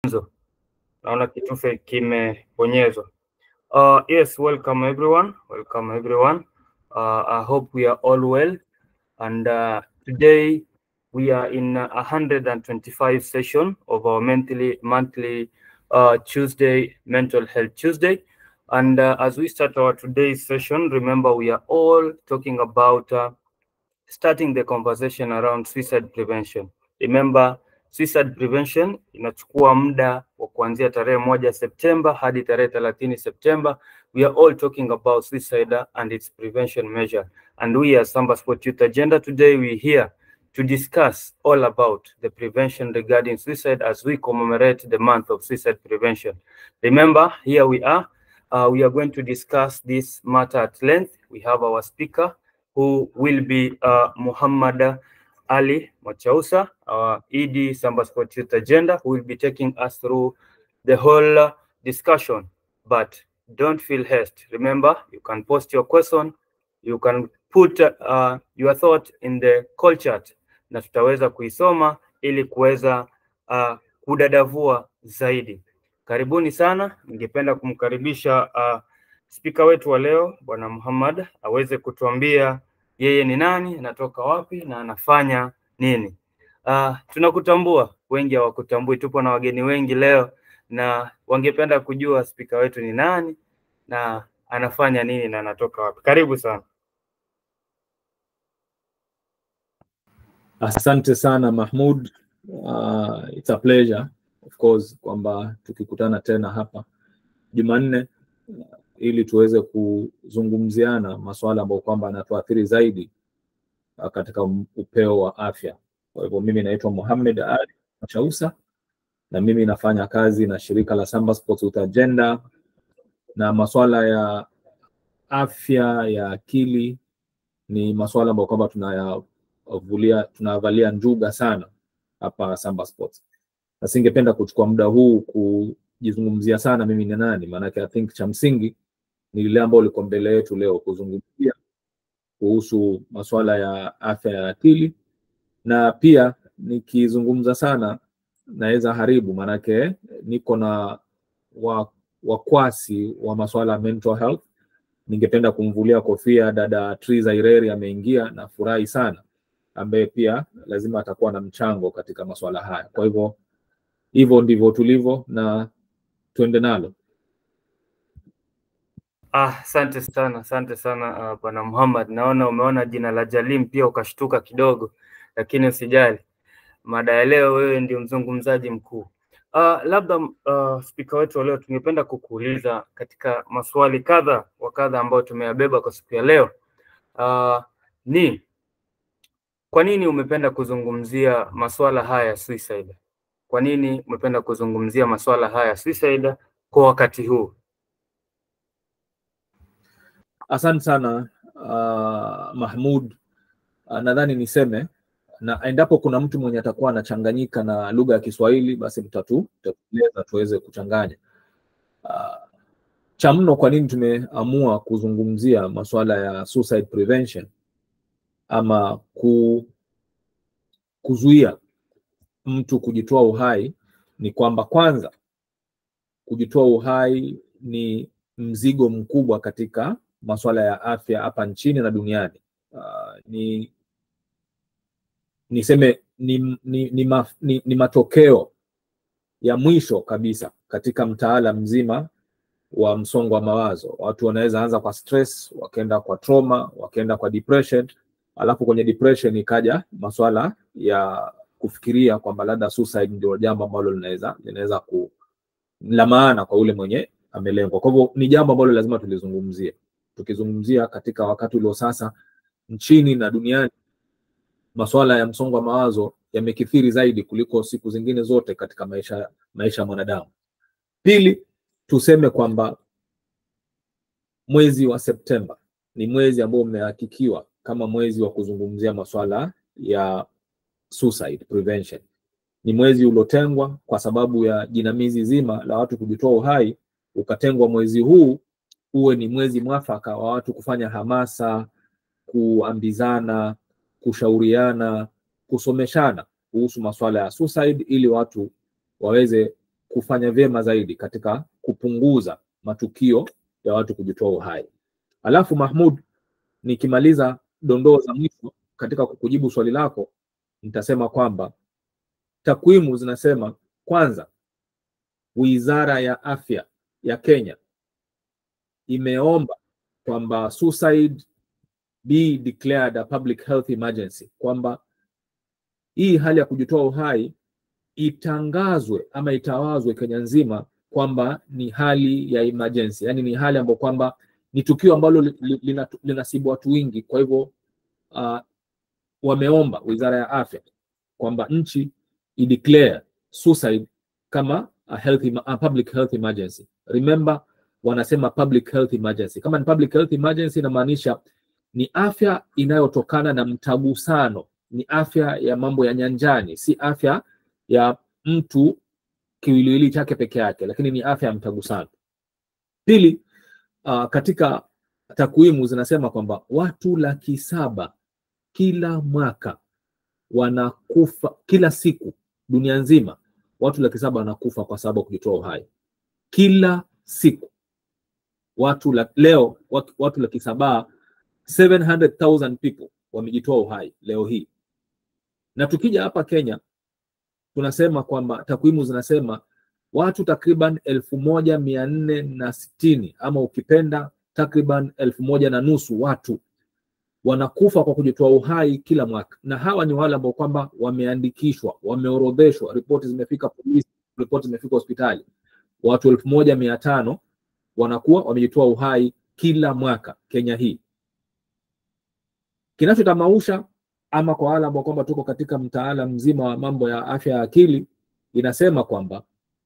Naona kitufe kimebonyezwa. Yes, welcome everyone. I hope we are all well. And today we are in 125 session of our monthly Tuesday Mental Health Tuesday. And as we start our today's session, remember we are all talking about starting the conversation around suicide prevention. Remember, suicide prevention inachukua muda wa kuanzia tarehe 1 Septemba hadi tarehe 30 Septemba. We are all talking about suicide and its prevention measure. And we as Samba Sport Youth Agenda today, we're here to discuss all about the prevention regarding suicide as we commemorate the month of suicide prevention. Remember, here we are going to discuss this matter at length. We have our speaker, who will be Muhammad Ali Machausa, our ED Samba Sport Youth Agenda, who will be taking us through the whole discussion. But don't feel haste. Remember, you can post your question, you can put your thought in the call chat, na tutaweza kuisoma ili kuweza kudadavua zaidi. Karibuni sana. Ningependa kumkaribisha speaker wetu wa leo Bwana Muhammad aweze kutuambia yeye ni nani, anatoka wapi na anafanya nini. Tunakutambua, wengi hawakutambui, tupo na wageni wengi leo na wangependa kujua speaker wetu ni nani na anafanya nini na anatoka wapi. Karibu sana. Asante sana Mahmoud. It's a pleasure of course kwamba tukikutana tena hapa Jumanne ili tuweze kuzungumziana masuala ambayo kwamba yanatuathiri zaidi katika upeo wa afya. Kwa hivyo mimi naitwa Muhammad Ali Machausa na mimi nafanya kazi na shirika la Samba Sport Youth Agenda, na masuala ya afya ya akili ni masuala ambayo kwamba tunavalia njuga sana hapa Samba Sports. Na singependa kuchukua muda huu kujizungumzia sana mimi ni nani, maana I think cha msingi ni ile ambayo liko mbele yetu leo, kuzungumzia kuhusu masuala ya afya ya akili. Na pia nikizungumza sana naweza haribu, maana niko na wakwasi wa masuala mental health. Ningependa kumvulia kofia dada Triza Ireri, ameingia na furahi sana, ambaye pia lazima atakuwa na mchango katika masuala haya. Kwa hivyo ndivyo tulivyo na tuende nalo. Asante sana Bwana Muhammad. Naona umeona jina la Jalim pia ukashtuka kidogo, lakini usijali. Mada ya leo wewe ndio mzungumzaji mkuu. Labda speaker wetu leo tungependa kukuuliza katika maswali kadha wa kadha ambayo tumeyabeba kwa siku ya leo. Ni kwa nini umependa kuzungumzia masuala haya ya suicide? Kwa nini umependa kuzungumzia masuala haya ya suicide kwa wakati huu? Asante sana Mahmoud. Nadhani niseme, na endapo kuna mtu mwenye atakuwa anachanganyika na lugha ya Kiswahili, basi tutatueleza tuweze kuchanganya. Cha mno kwa nini tumeamua kuzungumzia masuala ya suicide prevention ama kuzuia mtu kujitoa uhai, ni kwamba kwanza kujitoa uhai ni mzigo mkubwa katika masuala ya afya hapa nchini na duniani. Niseme ni matokeo ya mwisho kabisa katika mtaala mzima wa msongo wa mawazo. Watu wanaweza anza kwa stress, wakaenda kwa trauma, wakaenda kwa depression, alafu kwenye depression ikaja masuala ya kufikiria kwamba labda suicide ndio jambo ambalo linaweza la maana kwa ule mwenye amelengwa. Kwa hivyo ni jambo ambalo lazima tulizungumzie. Tukizungumzia katika wakati ulio sasa nchini na duniani, masuala ya msongo wa mawazo yamekithiri zaidi kuliko siku zingine zote katika maisha ya mwanadamu. Pili, tuseme kwamba mwezi wa Septemba ni mwezi ambao umehakikiwa kama mwezi wa kuzungumzia masuala ya suicide prevention. Ni mwezi uliotengwa kwa sababu ya jinamizi zima la watu kujitoa uhai, ukatengwa mwezi huu uwe ni mwezi mwafaka wa watu kufanya hamasa, kuambizana, kushauriana, kusomeshana kuhusu masuala ya suicide, ili watu waweze kufanya vyema zaidi katika kupunguza matukio ya watu kujitoa uhai. Alafu Mahmud, nikimaliza dondoo za mwisho katika kukujibu swali lako, nitasema kwamba takwimu zinasema, kwanza, Wizara ya Afya ya Kenya imeomba kwamba suicide be declared a public health emergency, kwamba hii hali ya kujitoa uhai itangazwe ama itawazwe Kenya nzima kwamba ni hali ya emergency, yani ni hali ambayo kwamba ni tukio ambalo linasibu watu wengi. Kwa hivyo wameomba Wizara ya Afya kwamba nchi ideclare suicide kama a public health emergency. Remember, wanasema public health emergency. Kama ni public health emergency, inamaanisha ni afya inayotokana na mtagusano, ni afya ya mambo ya nyanjani, si afya ya mtu kiwiliwili chake peke yake, lakini ni afya ya mtagusano. Pili, katika takwimu zinasema kwamba watu 700,000 kila mwaka wanakufa, kila siku dunia nzima watu 700,000 wanakufa kwa sababu kujitoa uhai. Kila siku leo watu 700,000, 700,000 people wamejitoa uhai leo hii. Na tukija hapa Kenya, tunasema kwamba takwimu zinasema watu takriban 1460 ama ukipenda takriban 1,500 watu wanakufa kwa kujitoa uhai kila mwaka. Na hawa ni wale ambao kwamba wameandikishwa, wameorodheshwa, ripoti zimefika polisi, ripoti zimefika hospitali. Watu 1,500 wanakuwa wamejitoa uhai kila mwaka Kenya hii. Kinachotamausha ama kwa wale ambao kwamba tuko katika mtaala mzima wa mambo ya afya ya akili, inasema kwamba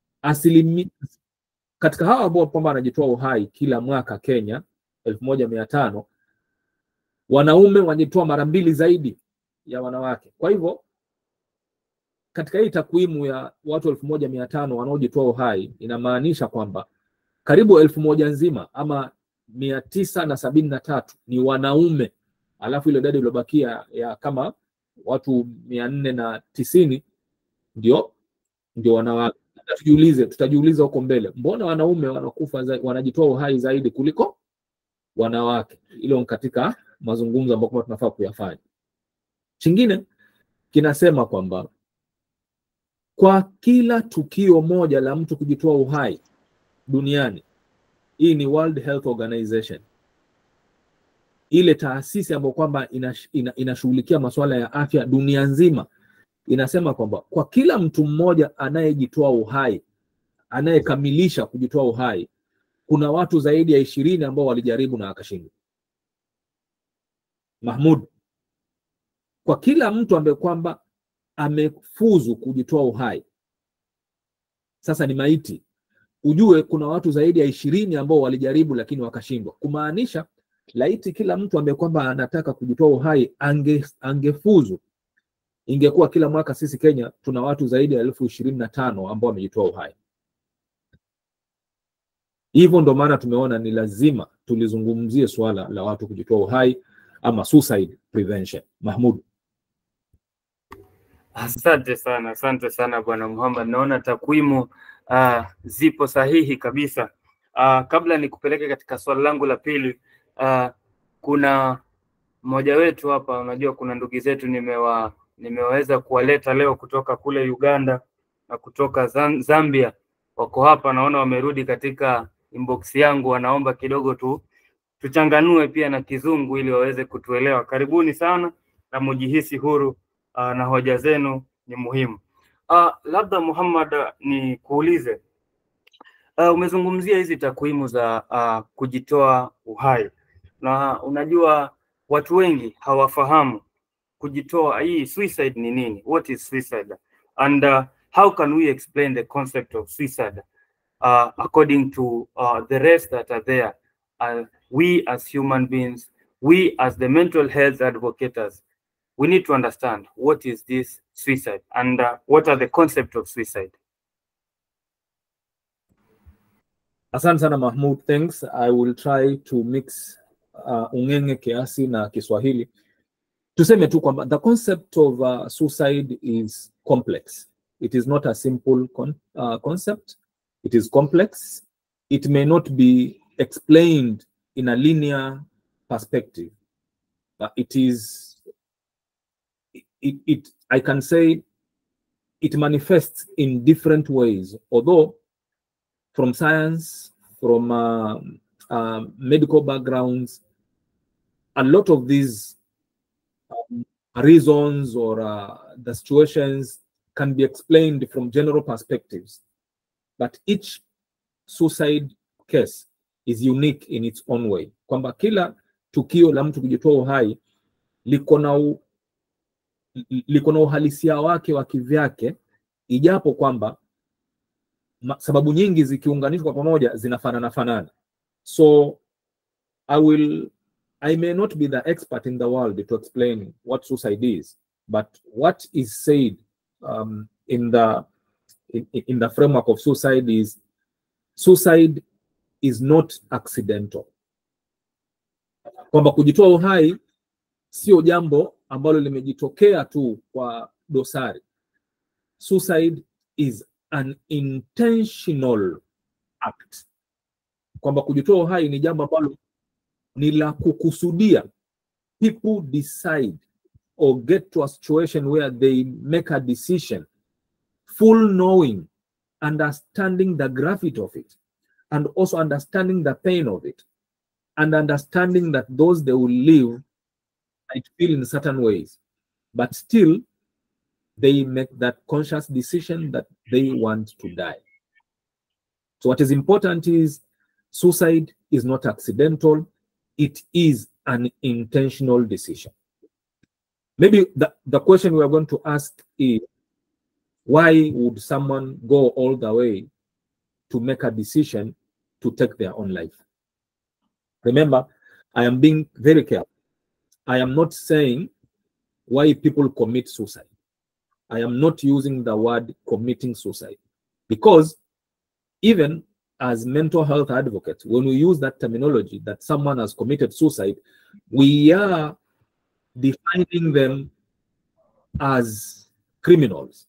katika hawa ambao kwamba wanajitoa uhai kila mwaka Kenya 1,500, wanaume wanajitoa mara 2 zaidi ya wanawake. Kwa hivyo katika hii takwimu ya watu 1,500 wanaojitoa uhai, inamaanisha kwamba karibu 1,000 nzima ama 973 ni wanaume, alafu ile idadi iliyobakia ya kama watu 490 ndio wanawake. Tutajiuliza huko mbele, mbona wanaume wanakufa wanajitoa uhai zaidi kuliko wanawake? Hilo katika mazungumzo ambayo tunafaa kuyafanya. Kingine kinasema kwamba kwa kila tukio moja la mtu kujitoa uhai duniani, hii ni World Health Organization, ile taasisi ambayo kwamba inashughulikia masuala ya afya dunia nzima, inasema kwamba kwa kila mtu mmoja anayejitoa uhai, anayekamilisha kujitoa uhai, kuna watu zaidi ya 20 ambao walijaribu na wakashindwa. Mahmud, kwa kila mtu ambaye kwamba amefuzu kujitoa uhai, sasa ni maiti, ujue kuna watu zaidi ya 20 ambao walijaribu lakini wakashindwa. Kumaanisha laiti kila mtu ambaye kwamba anataka kujitoa uhai angefuzu, ingekuwa kila mwaka sisi Kenya tuna watu zaidi ya 25,000 ambao wamejitoa uhai. Hivyo ndo maana tumeona ni lazima tulizungumzie swala la watu kujitoa uhai ama suicide prevention. Mahmud. Asante sana Bwana Muhammad. Naona takwimu zipo sahihi kabisa. Kabla nikupeleke katika swali langu la pili, kuna mmoja wetu hapa, unajua kuna ndugu zetu nimeweza kuwaleta leo kutoka kule Uganda na kutoka Zambia, wako hapa, naona wamerudi katika inbox yangu, wanaomba kidogo tuchanganue pia na Kizungu ili waweze kutuelewa. Karibuni sana na mjihisi huru, na hoja zenu ni muhimu. Labda Muhammad, ni kuulize, umezungumzia hizi takwimu za kujitoa uhai, na unajua watu wengi hawafahamu kujitoa hii suicide ni nini. What is suicide, and how can we explain the concept of suicide according to the rest that are there? We as human beings, we as the mental health advocates, we need to understand what is this suicide and what are the concept of suicide. Asante sana Mahmud, thanks. I will try to mix ungenge kiasi na Kiswahili. Tuseme tu kwamba the concept of suicide is complex. It is not a simple concept. It is complex. It may not be explained in a linear perspective. I can say it manifests in different ways, although from science, from medical backgrounds, a lot of these reasons or the situations can be explained from general perspectives, but each suicide case is unique in its own way. Kwamba kila tukio la mtu kujitoa uhai liko na uhalisia wake wa kivyake, ijapo kwamba sababu nyingi zikiunganishwa kwa pamoja zinafanana. So I may not be the expert in the world to explain what suicide is, but what is said in the framework of suicide is not accidental. Kwamba kujitoa uhai sio jambo ambalo limejitokea tu kwa dosari. Suicide is an intentional act. Kwamba kujitoa uhai ni jambo ambalo ni la kukusudia. People decide or get to a situation where they make a decision, full knowing, understanding the gravity of it, and also understanding the pain of it, and understanding that those they will live might feel in certain ways, but still they make that conscious decision that they want to die. So what is important is suicide is not accidental. It is an intentional decision. Maybe the question we are going to ask is, why would someone go all the way to make a decision to take their own life? Remember, I am being very careful. I am not saying why people commit suicide. I am not using the word committing suicide, because even as mental health advocates, when we use that terminology that someone has committed suicide, we are defining them as criminals.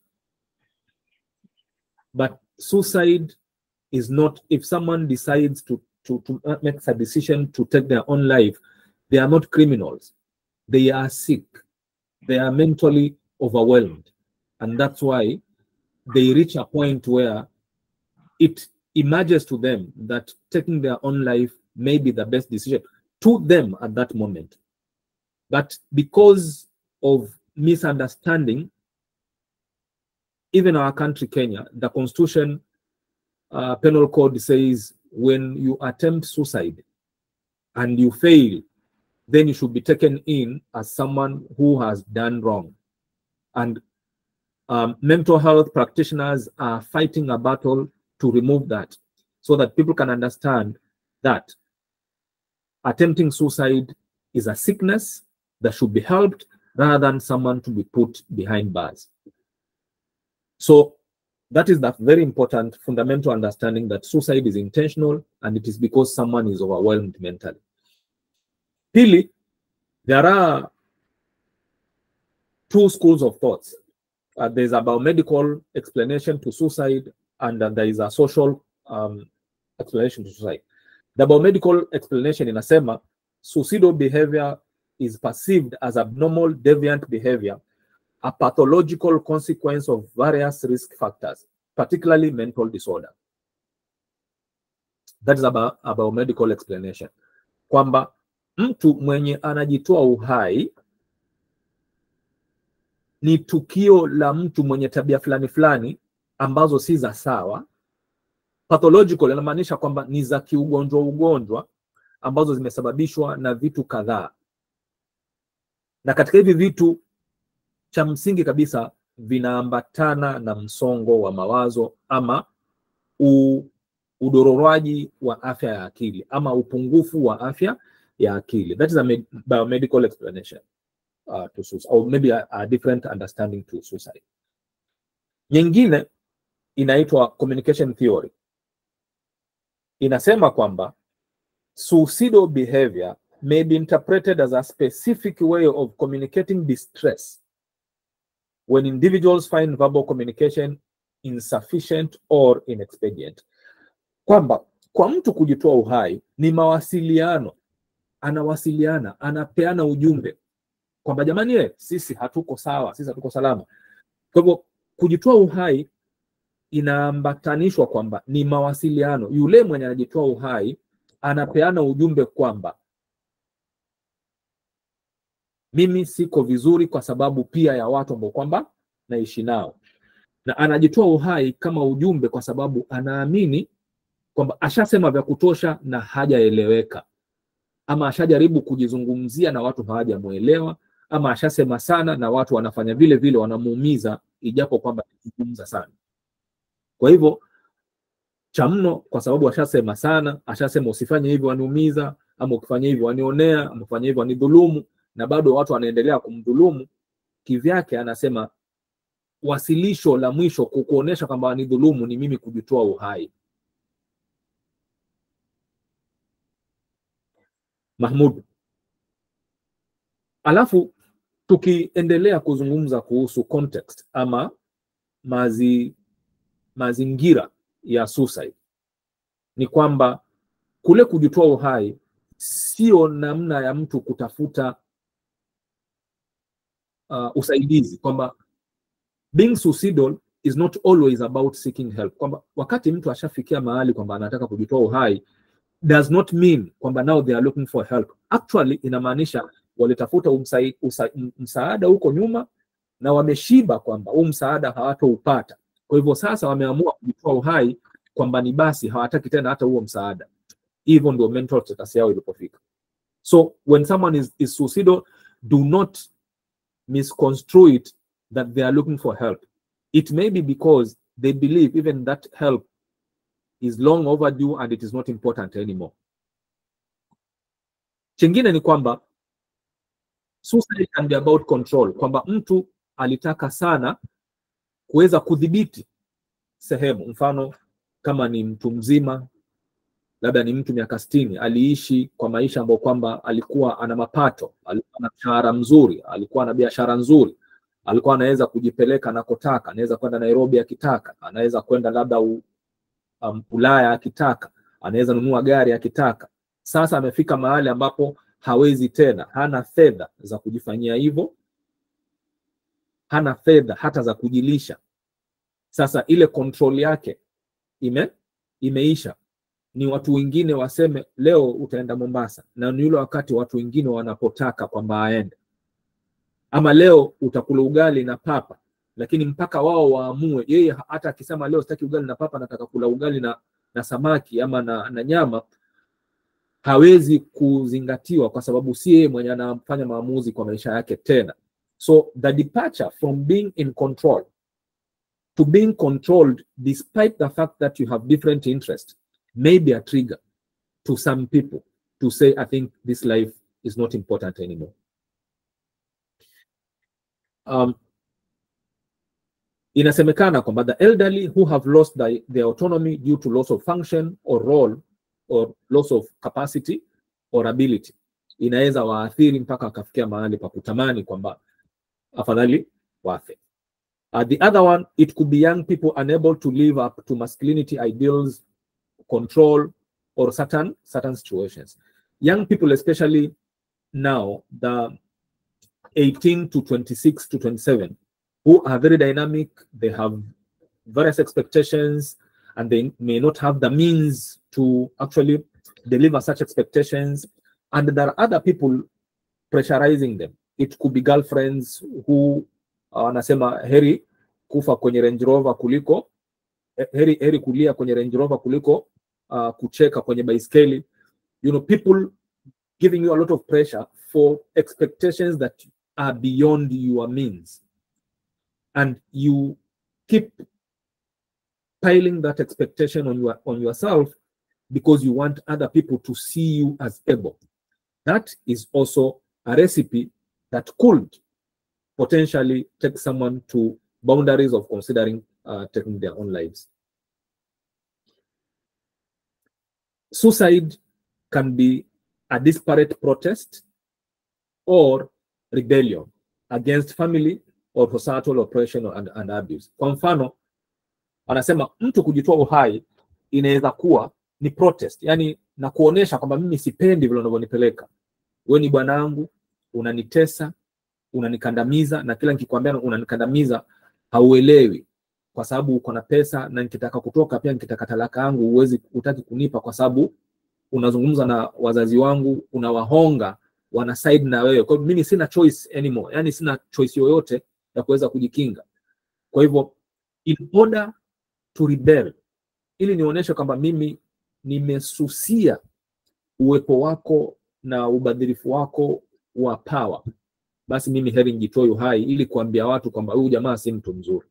But suicide is not, if someone decides to make a decision to take their own life, they are not criminals. They are sick. They are mentally overwhelmed. And that's why they reach a point where it emerges to them that taking their own life may be the best decision to them at that moment. But because of misunderstanding, even our country, Kenya, the Constitution Penal Code says when you attempt suicide and you fail, then you should be taken in as someone who has done wrong. And mental health practitioners are fighting a battle to remove that, so that people can understand that attempting suicide is a sickness that should be helped rather than someone to be put behind bars. So that is that very important fundamental understanding that suicide is intentional, and it is because someone is overwhelmed mentally. Pili, there are two schools of thoughts. There's a biomedical explanation to suicide, and there is a social explanation to suicide. The biomedical explanation inasema suicidal behavior is perceived as abnormal deviant behavior, a pathological consequence of various risk factors, particularly mental disorder. That is a biomedical explanation. Kwamba mtu mwenye anajitoa uhai ni tukio la mtu mwenye tabia fulani fulani ambazo si za sawa. Pathological inamaanisha kwamba ni za kiugonjwa ambazo zimesababishwa na vitu kadhaa. Na katika hivi vitu cha msingi kabisa vinaambatana na msongo wa mawazo ama udororwaji wa afya ya akili ama upungufu wa afya ya akili. That is a biomedical explanation to suicide, or maybe a different understanding to suicide. Nyingine inaitwa communication theory. Inasema kwamba suicidal behavior may be interpreted as a specific way of communicating distress when individuals find verbal communication insufficient or inexpedient. Kwamba kwa mtu kujitoa uhai ni mawasiliano, anawasiliana, anapeana ujumbe kwamba jamani, sisi hatuko sawa, sisi hatuko salama. Kwa hivyo kujitoa uhai inaambatanishwa kwamba ni mawasiliano. Yule mwenye anajitoa uhai anapeana ujumbe kwamba mimi siko vizuri kwa sababu pia ya watu ambao kwamba naishi nao, na anajitoa uhai kama ujumbe kwa sababu anaamini kwamba ashasema vya kutosha na hajaeleweka, ama ashajaribu kujizungumzia na watu hawajamuelewa, ama ashasema sana na watu wanafanya vile vile wanamuumiza ijapo kwamba anazungumza sana. Kwa hivyo cha mno, kwa sababu ashasema sana, ashasema usifanye hivi waniumiza, ama ukifanya hivi wanionea, ama ukifanya hivi wanidhulumu, na bado watu wanaendelea kumdhulumu, kivyake anasema wasilisho la mwisho kukuonesha kwamba wanidhulumu ni mimi kujitoa uhai. Mahmud. Alafu tukiendelea kuzungumza kuhusu context ama mazingira ya suicide, ni kwamba kule kujitoa uhai sio namna ya mtu kutafuta usaidizi, kwamba being suicidal is not always about seeking help. Kwamba wakati mtu ashafikia mahali kwamba anataka kujitoa uhai does not mean kwamba now they are looking for help. Actually inamaanisha walitafuta msaada huko nyuma na wameshiba kwamba huu msaada hawatoupata. Kwa hivyo sasa wameamua kujitoa uhai kwamba ni basi hawataki tena hata huo msaada. Hivyo ndio mental status yao ilipofika. So when someone is suicidal, do not misconstrue it that they are looking for help. It may be because they believe even that help is long overdue and it is not important anymore. Chingine ni kwamba suicide can be about control, kwamba mtu alitaka sana kuweza kudhibiti sehemu. Mfano kama ni mtu mzima, labda ni mtu miaka 60, aliishi kwa maisha ambayo kwamba alikuwa ana mapato, alikuwa na mshahara mzuri, alikuwa na biashara nzuri, alikuwa anaweza kujipeleka anakotaka, anaweza kwenda Nairobi akitaka, anaweza kwenda labda Ulaya akitaka, anaweza nunua gari akitaka. Sasa amefika mahali ambapo hawezi tena, hana fedha za kujifanyia hivyo, hana fedha hata za kujilisha. Sasa ile control yake imeisha. Ni watu wengine waseme leo utaenda Mombasa, na ni yule wakati watu wengine wanapotaka kwamba aende. Ama leo utakula ugali na papa, lakini mpaka wao waamue. Yeye hata akisema leo sitaki ugali na papa, nataka kula ugali na samaki ama na nyama, hawezi kuzingatiwa kwa sababu si yeye mwenye anafanya maamuzi kwa maisha yake tena. So the departure from being in control to being controlled despite the fact that you have different interests may be a trigger to some people to say, I think this life is not important anymore. Inasemekana kwamba the elderly who have lost their autonomy due to loss of function or role or loss of capacity or ability, inaweza waathiri mpaka akafikia mahali pa kutamani kwamba afadhali wafe. The other one, it could be young people unable to live up to masculinity ideals, control, or certain situations. Young people, especially now, the 18 to 26 to 27, who are very dynamic, they have various expectations, and they may not have the means to actually deliver such expectations. And there are other people pressurizing them. It could be girlfriends who wanasema heri kufa kwenye Range Rover kuliko heri kulia kwenye Range Rover kuliko kucheka kwenye baiskeli. You know, people giving you a lot of pressure for expectations that are beyond your means, and you keep piling that expectation on yourself because you want other people to see you as able. That is also a recipe that could potentially take someone to boundaries of considering taking their own lives. Suicide can be a disparate protest or rebellion against family or societal oppression and abuse. Kwa mfano, anasema mtu kujitoa uhai inaweza kuwa ni protest, yani na kuonesha kwamba mimi sipendi vile unavyonipeleka. Wewe ni bwanangu, unanitesa, unanikandamiza, na kila nikikwambia unanikandamiza hauelewi, kwa sababu uko na pesa, na nikitaka kutoka pia nikitaka talaka yangu utaki kunipa, kwa sababu unazungumza na wazazi wangu, unawahonga, wana side na wewe. Kwa hiyo mimi sina choice anymore, yani sina choice yoyote ya kuweza kujikinga. Kwa hivyo in order to rebel, ili nionyeshe kwamba mimi nimesusia uwepo wako na ubadhirifu wako wa power, basi mimi heri nijitoe uhai ili kuambia watu kwamba huyu jamaa si mtu mzuri.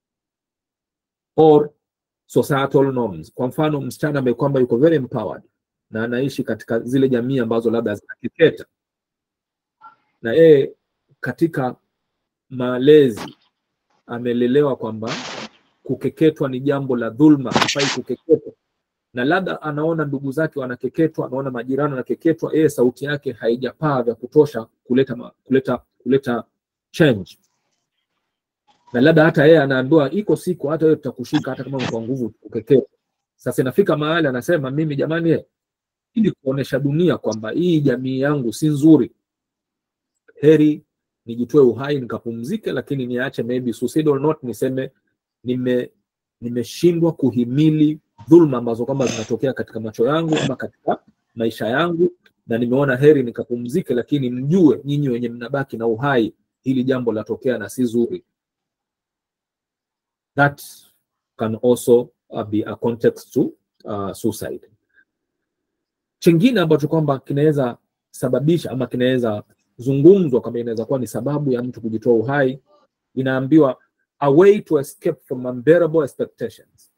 Or societal norms. Kwa mfano, msichana ambaye kwamba yuko very empowered na anaishi katika zile jamii ambazo labda zinakeketa, na katika malezi amelelewa kwamba kukeketwa ni jambo la dhulma, hafai kukeketwa, na labda anaona ndugu zake wanakeketwa, anaona majirani wanakeketwa, sauti yake haijapaa vya kutosha kuleta change, na labda hata yeye anaambiwa iko siku hata wewe tutakushika hata kama kwa nguvu kukeketwa. Sasa inafika mahali anasema mimi jamani, ili kuonesha dunia kwamba hii jamii yangu si nzuri, heri nijitoe uhai nikapumzike, lakini niache maybe suicidal note, niseme nimeshindwa kuhimili dhulma ambazo kwamba zinatokea katika macho yangu ama katika maisha yangu, na nimeona heri nikapumzike, lakini mjue nyinyi wenye mnabaki na uhai hili jambo latokea na si zuri. That can also be a context to suicide. Chingine ambacho kwamba kinaweza sababisha ama kinaweza zungumzwa kama inaweza kuwa ni sababu ya mtu kujitoa uhai, inaambiwa a way to escape from unbearable expectations.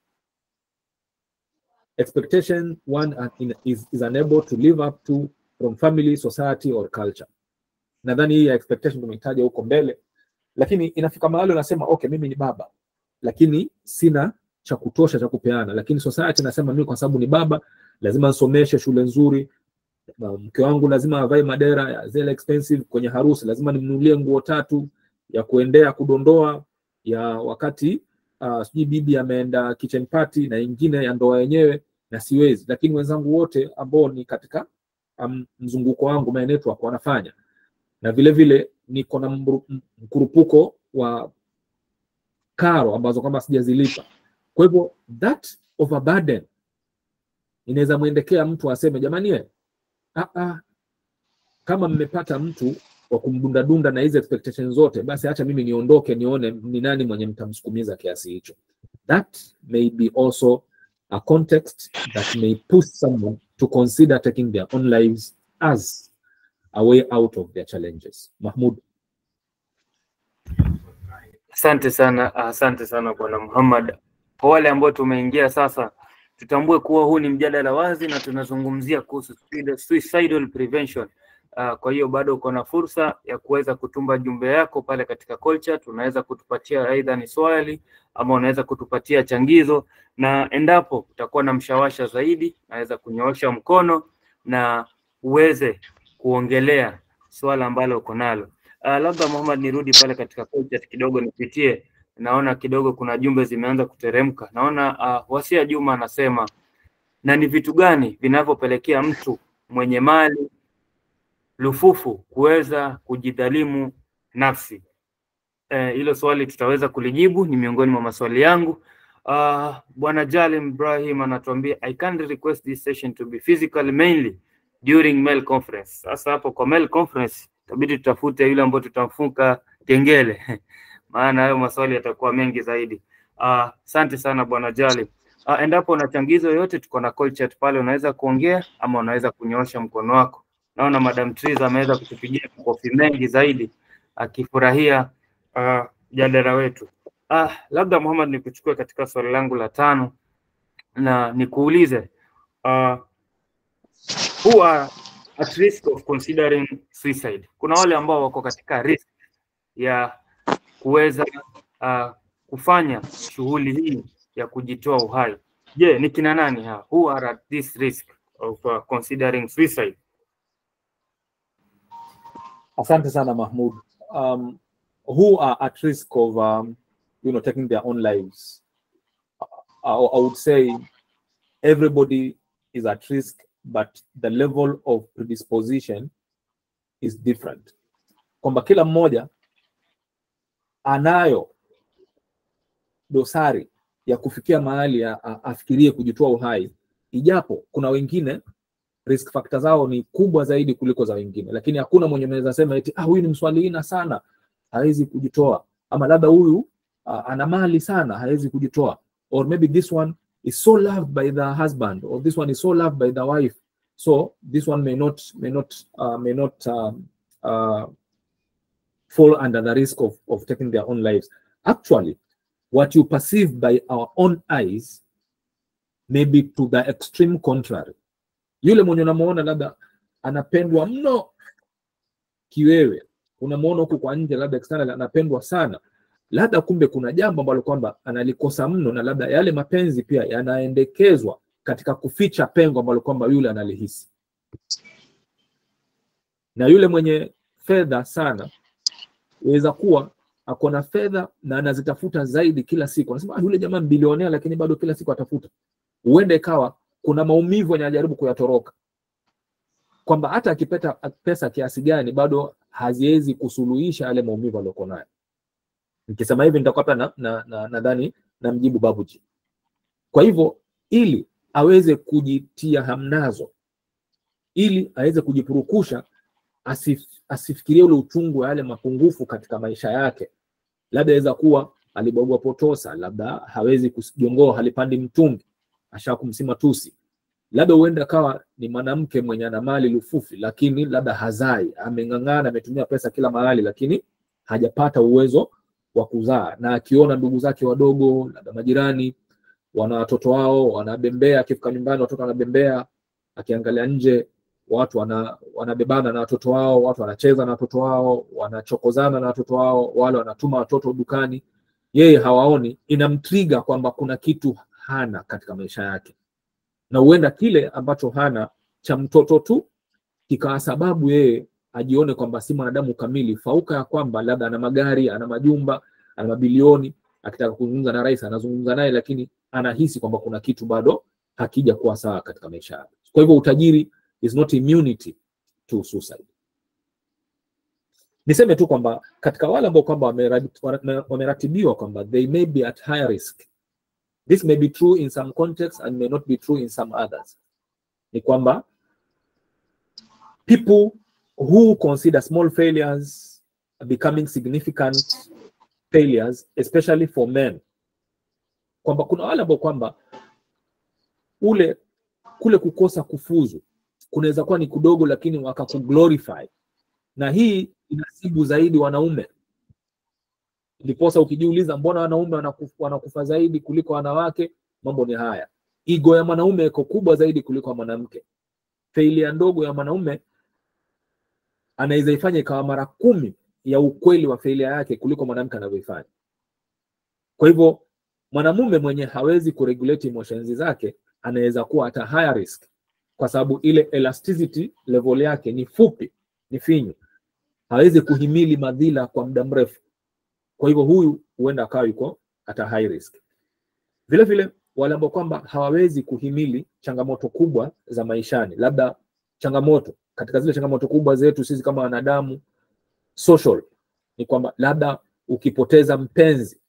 Expectation one is unable to live up to from family, society or culture. Nadhani hii expectation tumehitaji huko mbele, lakini inafika mahali unasema okay, mimi ni baba lakini sina cha kutosha cha kupeana, lakini society nasema mimi kwa sababu ni baba lazima nisomeshe shule nzuri, mke wangu lazima avae madera ya zile expensive kwenye harusi, lazima nimnunulie nguo 3 ya kuendea kudondoa ya wakati sijui bibi ameenda kitchen party na nyingine ya ndoa yenyewe, na siwezi, lakini wenzangu wote ambao ni katika mzunguko wangu my network wanafanya, na vile vile niko na mkurupuko wa karo ambazo kama sijazilipa. Kwa hivyo that overburden inaweza muendekea mtu aseme jamani, kama mmepata mtu wa kumdunda na hizo expectations zote, basi acha mimi niondoke nione ni nani mwenye mtamsukumiza kiasi hicho. That may be also a context that may push someone to consider taking their own lives as a way out of their challenges. Mahmoud. Asante sana Bwana Muhammad. Kwa wale ambao tumeingia sasa, tutambue kuwa huu ni mjadala wazi na tunazungumzia kuhusu suicidal prevention. Kwa hiyo bado uko na fursa ya kuweza kutuma jumbe yako pale katika culture. Tunaweza kutupatia aidha ni swali ama unaweza kutupatia changizo, na endapo utakuwa na mshawasha zaidi naweza kunyoosha mkono na uweze kuongelea swala ambalo uko nalo. Labda Muhammad nirudi pale katika culture kidogo nipitie. Naona kidogo kuna jumbe zimeanza kuteremka. Naona Wasia Juma anasema, na ni vitu gani vinavyopelekea mtu mwenye mali lufufu kuweza kujidhalimu nafsi? Hilo swali tutaweza kulijibu, ni miongoni mwa maswali yangu. Bwana Jalim Ibrahim anatuambia I can request this session to be physical mainly during mail conference. Sasa hapo kwa mail conference itabidi tutafute yule ambaye tutamfunga kengele maana hayo maswali yatakuwa mengi zaidi. Asante sana Bwana Jalim. Endapo una changizo yote, tuko na call chat pale, unaweza kuongea ama unaweza kunyoosha mkono wako. Naona Madam Triza ameweza kutupigia makofi mengi zaidi akifurahia jadala wetu. Labda Muhammad nikuchukue katika swali langu la 5 na nikuulize who are at risk of considering suicide? Kuna wale ambao wako katika risk ya kuweza kufanya shughuli hii ya kujitoa uhai. Je, ni kina nani hao? Who are at this risk of considering suicide? Asante sana Mahmoud. who are at risk of taking their own lives. I would say everybody is at risk, but the level of predisposition is different. Kwamba kila mmoja anayo dosari ya kufikia mahali afikirie kujitoa uhai, ijapo kuna wengine risk factor zao ni kubwa zaidi kuliko za wengine, lakini hakuna mwenye anaweza sema eti huyu ni mswalihina sana hawezi kujitoa, ama labda huyu ana mali sana hawezi kujitoa, or maybe this one is so loved by the husband, or this one is so loved by the wife, so this one may not fall under the risk of taking their own lives. Actually, what you perceive by our own eyes may be to the extreme contrary. Yule mwenye unamuona labda anapendwa mno kiwewe, unamuona huko kwa nje labda external anapendwa sana, labda kumbe kuna jambo ambalo kwamba analikosa mno, na labda yale mapenzi pia yanaendekezwa katika kuficha pengo ambalo kwamba yule analihisi. Na yule mwenye fedha sana inaweza kuwa akona fedha na anazitafuta zaidi kila siku. Anasema yule jamaa bilionea lakini bado kila siku atafuta. Uende ikawa kuna maumivu anajaribu kuyatoroka, kwamba hata akipata pesa kiasi gani bado haziwezi kusuluhisha yale maumivu aliyokuwa nayo. Nikisema hivi nitakuwa nadhani na mjibu Babuji. Kwa hivyo ili aweze kujitia hamnazo, ili aweze kujipurukusha, asifikirie ule uchungu wa yale mapungufu katika maisha yake. Labda aweza kuwa alibagua potosa, labda hawezi kujongoa, halipandi mtungi, ashakumsima tusi. Labda uenda kawa ni mwanamke mwenye ana mali lufufi lakini labda hazai, amengangana, ametumia pesa kila mahali lakini hajapata uwezo wa kuzaa, na akiona ndugu zake wadogo labda majirani wana watoto wao wanabembea, akifika nyumbani watoto wanabembea, akiangalia nje watu wanabebana na watoto wao, watu wanacheza na watoto wao, wanachokozana na watoto wao, wale wanatuma watoto dukani, yeye hawaoni, inamtrigger kwamba kuna kitu hana katika maisha yake. Na huenda kile ambacho hana cha mtoto tu kikawa sababu yeye ajione kwamba si mwanadamu kamili, fauka ya kwamba labda ana magari, ana majumba, ana mabilioni, akitaka kuzungumza na rais anazungumza naye, lakini anahisi kwamba kuna kitu bado hakija kuwa sawa katika maisha yake. Kwa hivyo utajiri is not immunity to suicide. Niseme tu kwamba katika wale ambao kwamba wameratibiwa kwamba they may be at high risk, this may be true in some contexts and may not be true in some others, ni kwamba people who consider small failures becoming significant failures, especially for men, kwamba kuna wale ambao kwamba kule kukosa kufuzu kunaweza kuwa ni kudogo lakini wakakuglorify, na hii inasibu zaidi wanaume. Ndiposa ukijiuliza mbona wanaume wanakufa zaidi kuliko wanawake, mambo ni haya. Ego ya mwanaume iko kubwa zaidi kuliko mwanamke. Failure ndogo ya mwanaume anaweza ifanya ikawa mara 10 ya ukweli wa failure yake kuliko mwanamke anavyoifanya. Kwa hivyo mwanamume mwenye hawezi kuregulate emotions zake anaweza kuwa at a higher risk, kwa sababu ile elasticity level yake ni fupi, ni finyu, hawezi kuhimili madhila kwa muda mrefu. Kwa hivyo huyu huenda akawa yuko at a high risk. Vile vile wale ambao kwamba hawawezi kuhimili changamoto kubwa za maishani, labda changamoto katika zile changamoto kubwa zetu sisi kama wanadamu social, ni kwamba labda ukipoteza mpenzi,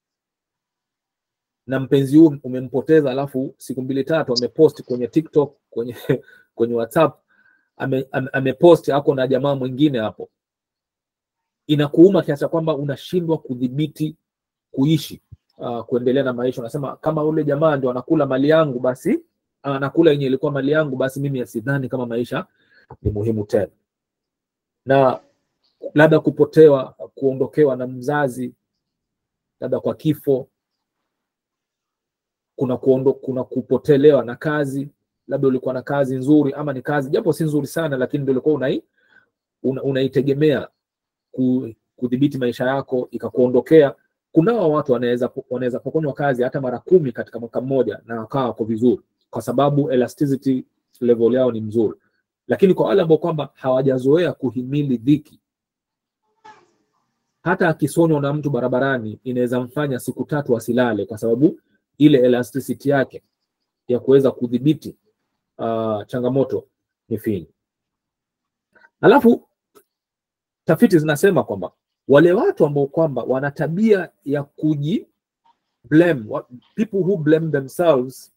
na mpenzi huu umempoteza alafu siku 2-3 amepost kwenye TikTok, kwenye WhatsApp, amepost hako na jamaa mwingine hapo, inakuuma kiasi kwamba unashindwa kudhibiti kuishi, kuendelea na maisha. Unasema kama ule jamaa ndio anakula mali yangu, basi anakula yenye ilikuwa mali yangu, basi mimi asidhani kama maisha ni muhimu tena. Na labda kupotewa, kuondokewa na mzazi, labda kwa kifo, kuna kupotelewa na kazi, labda ulikuwa na kazi nzuri, ama ni kazi japo si nzuri sana lakini ndio ulikuwa unaitegemea kudhibiti maisha yako, ikakuondokea. Kunao watu wanaweza pokonywa kazi hata mara 10 katika mwaka mmoja na wakawa kwa vizuri, kwa sababu elasticity level yao ni mzuri. Lakini kwa wale ambao kwamba hawajazoea kuhimili dhiki, hata akisonywa na mtu barabarani inaweza mfanya siku 3 asilale, kwa sababu ile elasticity yake ya kuweza kudhibiti changamoto ni finyu. Alafu tafiti zinasema kwamba wale watu ambao kwamba wana tabia ya blame, people who blame themselves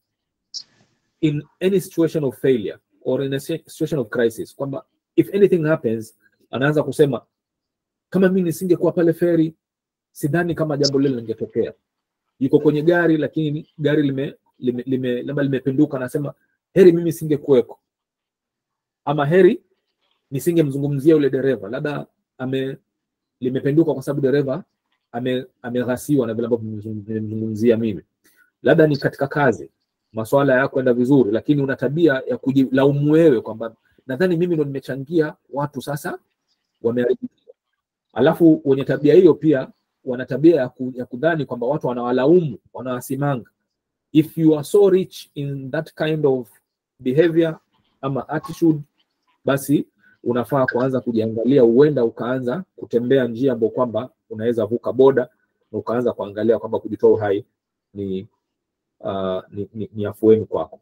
in any situation of failure or in a situation of crisis, kwamba if anything happens anaanza kusema kama mimi nisingekuwa pale feri sidhani kama jambo lile lingetokea. Yuko kwenye gari lakini gari labda limepinduka, anasema heri mimi singekuweko, ama heri nisingemzungumzia yule dereva, labda limepinduka kwa sababu dereva ameghasiwa na vile ambavyo nimezungumzia mimi. Labda ni katika kazi masuala yako kwenda vizuri, lakini una tabia ya kujilaumu wewe kwamba nadhani mimi ndo nimechangia watu sasa wameharibika. Alafu wenye tabia hiyo pia wana tabia ya kudhani kwamba watu wanawalaumu, wanawasimanga. If you are so rich in that kind of behavior ama attitude, basi unafaa kuanza kujiangalia, uenda ukaanza kutembea njia ambayo kwamba unaweza vuka boda na ukaanza kuangalia kwamba kujitoa uhai ni afueni kwako.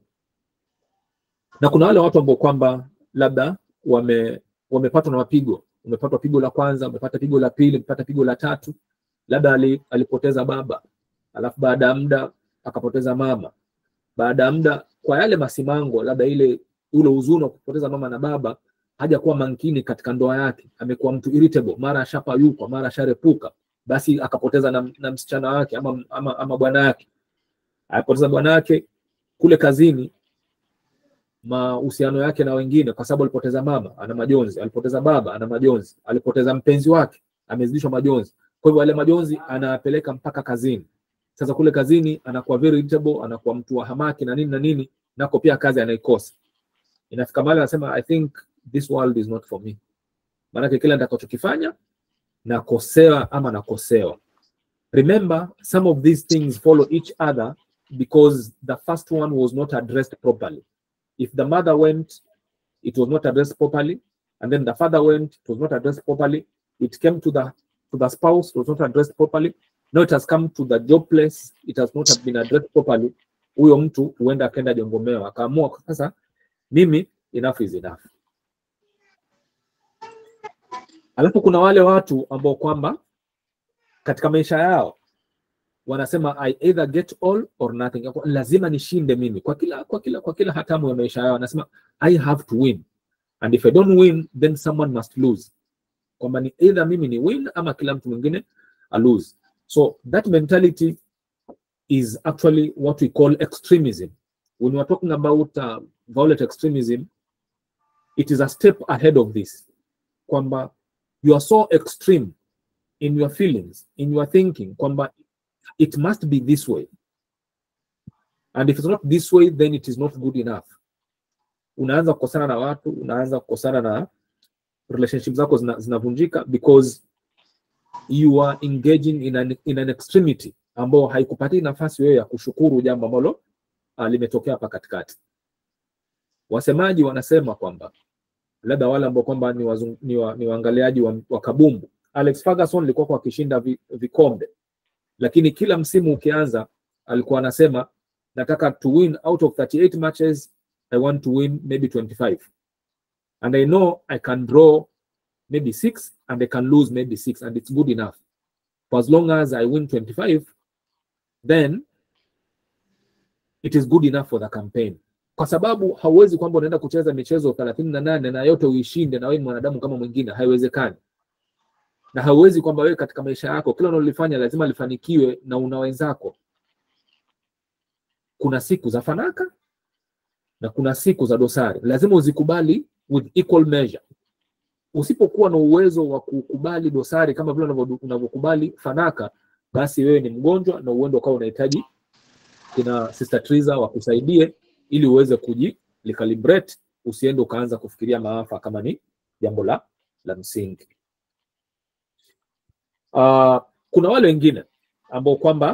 Na kuna wale watu ambao kwamba labda wamepatwa na mapigo, umepatwa pigo la kwanza, umepata pigo la pili, umepata pigo la tatu, labda alipoteza baba, alafu baada ya muda akapoteza mama, baada ya muda kwa yale masimango, labda ule huzuni wa kupoteza mama na baba, haja kuwa mankini katika ndoa yake, amekuwa mtu irritable, mara ashapayuka, mara asharepuka, basi akapoteza na msichana wake ama bwana yake. Alipoteza bwana yake kule kazini, mahusiano yake na wengine, kwa sababu alipoteza mama ana majonzi, alipoteza baba ana majonzi, alipoteza mpenzi wake amezidishwa majonzi. Kwa hivyo wale majonzi anapeleka mpaka kazini. Sasa kule kazini anakuwa very irritable, anakuwa mtu wa hamaki na nini, nako pia kazi anaikosa. Inafika mahali anasema I think this world is not for me. Maana kile nitakachokifanya nakosewa ama nakosewa. Remember, some of these things follow each other because the first one was not addressed properly. If the mother went, it was not addressed properly, and then the father went, it was not addressed properly. It came to the spouse, it was not addressed properly. Now it has come to the job place, it has not been addressed properly. Huyo mtu huenda akaenda jongomewa, akaamua sasa mimi enough is enough. Alafu kuna wale watu ambao kwamba katika maisha yao wanasema I either get all or nothing. Lazima nishinde mimi kwa kila hatamu ya maisha yao, wanasema I have to win, and if I don't win then someone must lose. Kwamba ni either mimi ni win ama kila mtu mwingine a lose. So that mentality is actually what we call extremism. When we are talking about violent extremism, it is a step ahead of this. Kwamba you are so extreme in your feelings, in your thinking, kwamba it must be this way, and if it's not this way then it is not good enough. Unaanza kukosana na watu, unaanza kukosana na relationships zako zinavunjika because you are engaging in an extremity ambao haikupatii nafasi wewe ya kushukuru jambo ambalo limetokea hapa katikati. Wasemaji wanasema kwamba labda wale ambao kwamba ni waangaliaji wa kabumbu, Alex Ferguson alikuwa kwa kishinda vikombe, lakini kila msimu ukianza alikuwa anasema nataka to win out of 38 matches, I want to win maybe 25, and I know I can draw maybe 6 and I can lose maybe 6, and it's good enough. For as long as I win 25, then it is good enough for the campaign. Kwa sababu hauwezi kwamba unaenda kucheza michezo 38 na yote uishinde na wewe mwanadamu kama mwingine, haiwezekani. Na hauwezi kwamba wewe katika maisha yako kila unalofanya lazima lifanikiwe na una wenzako. Kuna siku za fanaka na kuna siku za dosari, lazima uzikubali with equal measure. Usipokuwa na uwezo wa kukubali dosari kama vile unavyokubali fanaka, basi wewe ni mgonjwa na uende ukao unahitaji kina Sister Triza wakusaidie ili uweze kujicalibrate, usiende ukaanza kufikiria maafa kama ni jambo la msingi. Kuna wale wengine ambao kwamba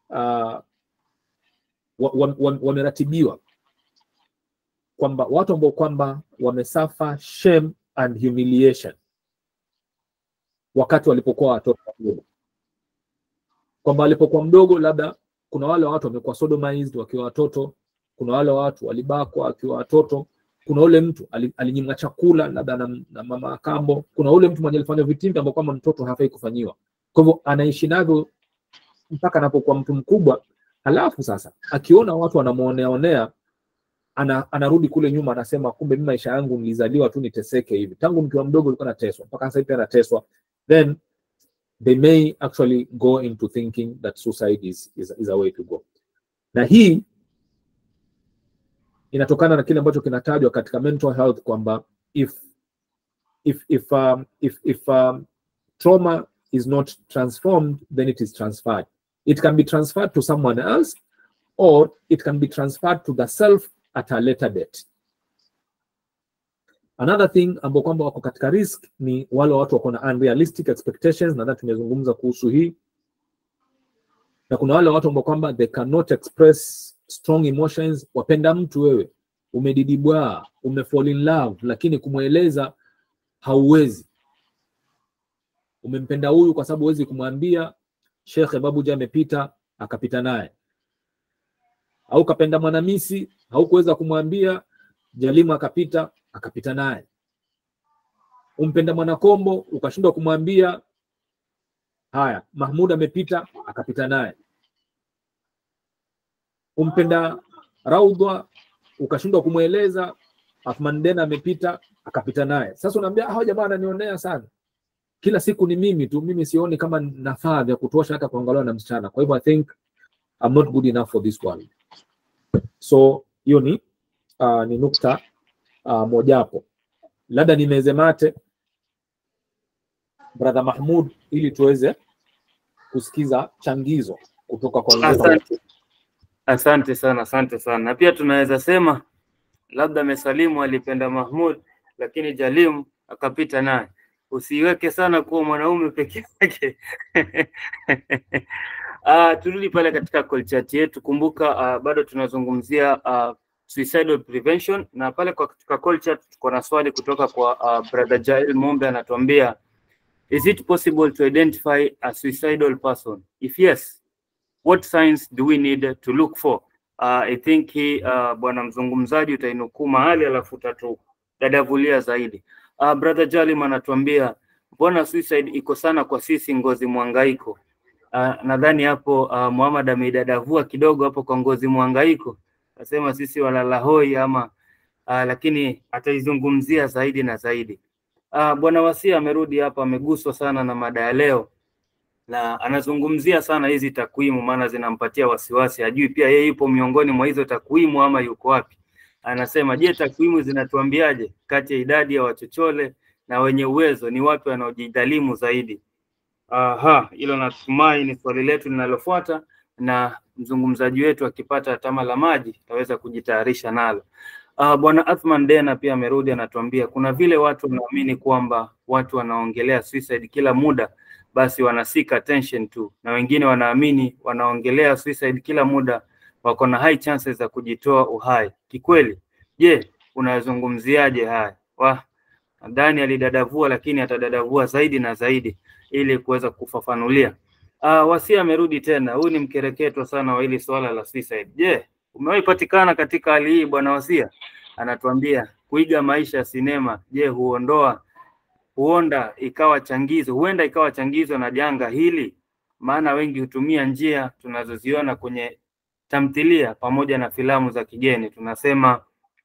wameratibiwa kwamba watu ambao kwamba wamesafa shame and humiliation. wakati walipokuwa watoto wadogo. Kwamba walipokuwa mdogo labda kuna wale watu wamekuwa sodomized wakiwa watoto, kuna wale watu walibakwa wakiwa watoto, kuna ule mtu alinyimwa chakula labda na mama akambo, kuna ule mtu mwenye alifanya vitimbi ambao kama mtoto hafai kufanyiwa. Kwa hivyo anaishi navyo mpaka anapokuwa mtu mkubwa. Halafu sasa akiona watu wanamuonea anarudi kule nyuma, anasema kumbe mimi maisha yangu nilizaliwa tu niteseke hivi. Tangu nikiwa mdogo nilikuwa nateswa, mpaka sasa hivi nateswa. Then they may actually go into thinking that suicide is a way to go. Na hii inatokana na kile ambacho kinatajwa katika mental health kwamba if trauma is not transformed, then it is transferred. It can be transferred to someone else, or it can be transferred to the self at a later date. Another thing ambao kwamba wako katika risk ni wale watu wako na unrealistic expectations, na tumezungumza kuhusu hii. Na kuna wale watu ambao kwamba they cannot express strong emotions. Wapenda mtu wewe, umedidibwa, umefall in love, lakini kumueleza hauwezi. Umempenda huyu kwa sababu huwezi kumwambia Sheikh Babuja amepita akapita naye. Au kapenda Mwanamisi, haukuweza kumwambia Jalimu akapita naye. Umpenda Mwanakombo, ukashindwa kumwambia haya Mahmud amepita akapita naye. Umpenda Raudha, ukashindwa kumueleza Athman Dena amepita akapita naye. Sasa unaambia hao jamaa ananionea sana, kila siku ni mimi tu, mimi sioni kama nafaa vya kutosha hata kuangaliwa na msichana. Kwa hivyo I think I'm not good enough for this world. So hiyo ni nukta mojapo. Labda nimeze mate Brother Mahmud ili tuweze kusikiza changizo kutoka kwa Asante sana. Na pia tunaweza sema labda Mesalimu alipenda Mahmud lakini Jalimu akapita naye. Usiweke sana kuwa mwanaume peke yake. Turudi pale katika call chat yetu. Kumbuka bado tunazungumzia suicidal prevention, na pale katika call chat tuko na swali kutoka kwa Brother Jael Mombe. Anatuambia, is it possible to identify a suicidal person? If yes, what signs do we need to look for? I think bwana mzungumzaji utainukuu mahali alafu dadavulia zaidi. Brother Jalim anatuambia, mbona suicide iko sana kwa sisi Ngozi Mwangaiko? Nadhani hapo Muhammad ameidadavua kidogo hapo kwa Ngozi Mwangaiko. Nasema sisi walala hoi ama lakini ataizungumzia zaidi na zaidi. Bwana Wasia amerudi hapa, ameguswa sana na mada ya leo. Na anazungumzia sana hizi takwimu, maana zinampatia wasiwasi. Hajui pia yeye yupo miongoni mwa hizo takwimu ama yuko wapi. Anasema, je, takwimu zinatuambiaje kati ya idadi ya wachochole na wenye uwezo ni wapi wanaojidhalimu zaidi? Hilo natumai ni swali letu linalofuata, na mzungumzaji wetu akipata tama la maji ataweza kujitayarisha nalo. Bwana Athman Dena pia amerudi, anatuambia kuna vile watu wanaamini kwamba watu wanaongelea suicide kila muda basi wanasika attention tu, na wengine wanaamini wanaongelea suicide kila muda wako na high chances za kujitoa uhai. Kikweli, je, unazungumziaje haya? Nadhani alidadavua, lakini atadadavua zaidi na zaidi ili kuweza kufafanulia. Wasia amerudi tena. Huyu ni mkereketo sana wa hili swala la suicide. Je, umewahi patikana katika hali hii bwana Wasia? Anatuambia kuiga maisha ya sinema, je, huenda ikawa changizo na janga hili? Maana wengi hutumia njia tunazoziona kwenye tamthilia pamoja na filamu za kigeni. Tunasema